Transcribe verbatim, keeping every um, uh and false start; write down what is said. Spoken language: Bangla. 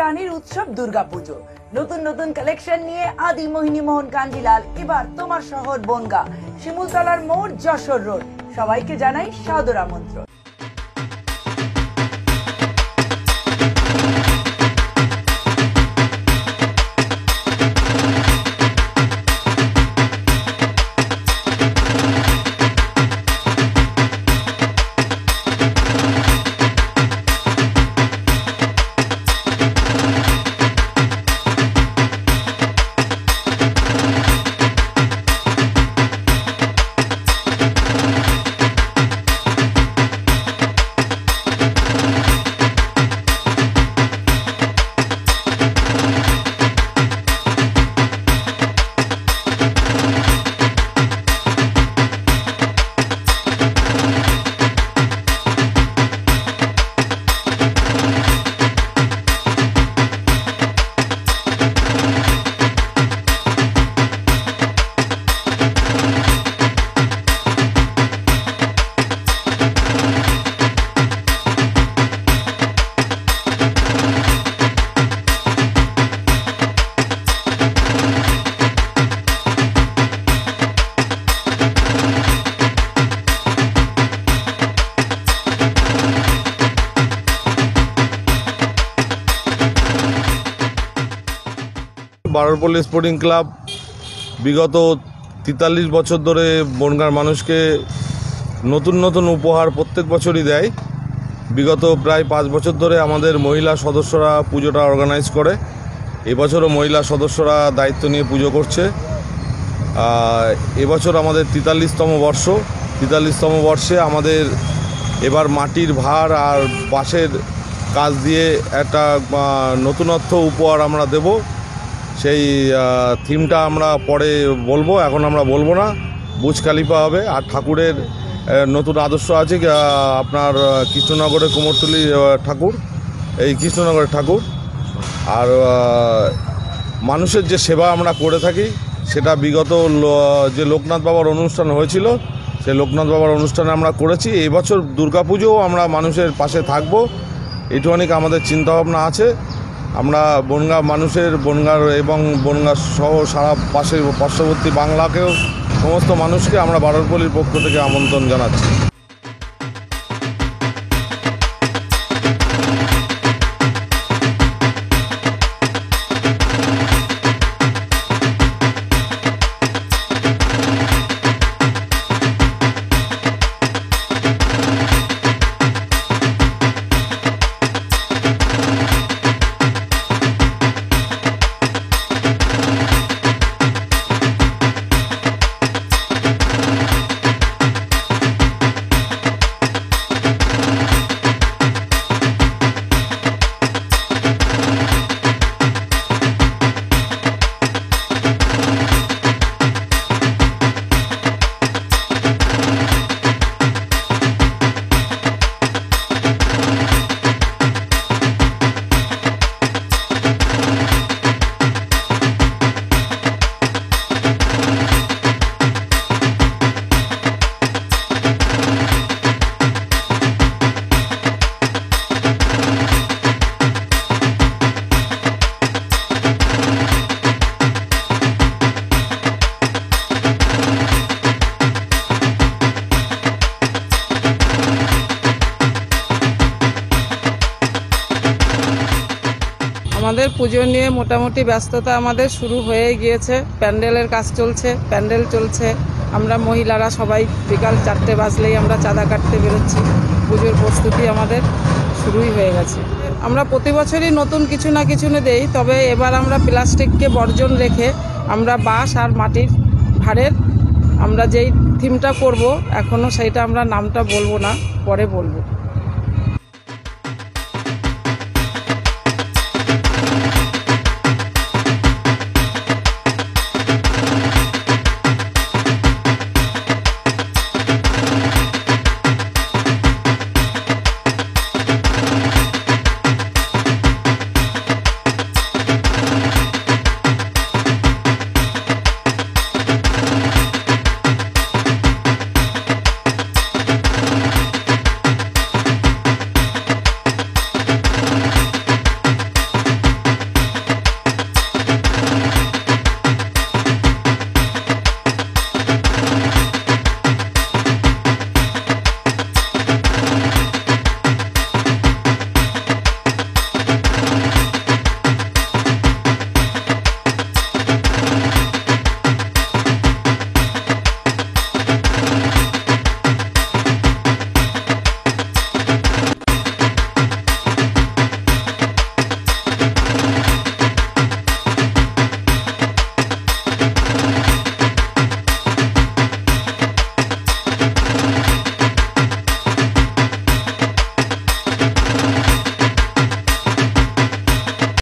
কাহিনীর উৎসব দুর্গাপুজো। নতুন নতুন কালেকশন নিয়ে আদি মোহিনী মোহন কাঞ্জিলাল এবার তোমার শহর বনগাঁ, শিমুলতলার মোড়, যশোর রোড। সবাইকে জানাই সাদর আমন্ত্রণ। বারোরপল্লী স্পোর্টিং ক্লাব বিগত তেতাল্লিশ বছর ধরে বনগাঁর মানুষকে নতুন নতুন উপহার প্রত্যেক বছরই দেয়। বিগত প্রায় পাঁচ বছর ধরে আমাদের মহিলা সদস্যরা পুজোটা অর্গানাইজ করে। এবছরও মহিলা সদস্যরা দায়িত্ব নিয়ে পুজো করছে। এবছর আমাদের তেতাল্লিশতম বর্ষ। তেতাল্লিশতম বর্ষে আমাদের এবার মাটির ভার আর বাঁশের কাজ দিয়ে একটা নতুনত্ব উপহার আমরা দেব। সেই থিমটা আমরা পরে বলবো, এখন আমরা বলবো না। বুর্জ খলিফা হবে। আর ঠাকুরের নতুন আদর্শ আছে আপনার কৃষ্ণনগরের কুমোরটুলি ঠাকুর, এই কৃষ্ণনগরের ঠাকুর। আর মানুষের যে সেবা আমরা করে থাকি সেটা বিগত যে লোকনাথ বাবার অনুষ্ঠান হয়েছিল সেই লোকনাথ বাবার অনুষ্ঠানে আমরা করেছি। এই বছর দুর্গাপুজোও আমরা মানুষের পাশে থাকব, এইটুখানি আমাদের চিন্তাভাবনা আছে। আমরা বনগাঁ মানুষের, বনগাঁর এবং বনগাঁ সহ সারা পাশে পার্শ্ববর্তী বাংলাকেও সমস্ত মানুষকে আমরা বারোরপল্লীর পক্ষ থেকে আমন্ত্রণ জানাচ্ছি। আমাদের পুজো নিয়ে মোটামুটি ব্যস্ততা আমাদের শুরু হয়ে গিয়েছে। প্যান্ডেলের কাজ চলছে, প্যান্ডেল চলছে। আমরা মহিলারা সবাই বিকাল চারটে বাজলেই আমরা চাঁদা কাটতে বেরোচ্ছি। পুজোর প্রস্তুতি আমাদের শুরুই হয়ে গেছে। আমরা প্রতি বছরই নতুন কিছু না কিছু দেই, তবে এবার আমরা প্লাস্টিককে বর্জন রেখে আমরা বাঁশ আর মাটির ভাড়ের আমরা যেই থিমটা করব, এখনও সেইটা আমরা নামটা বলবো না, পরে বলবো।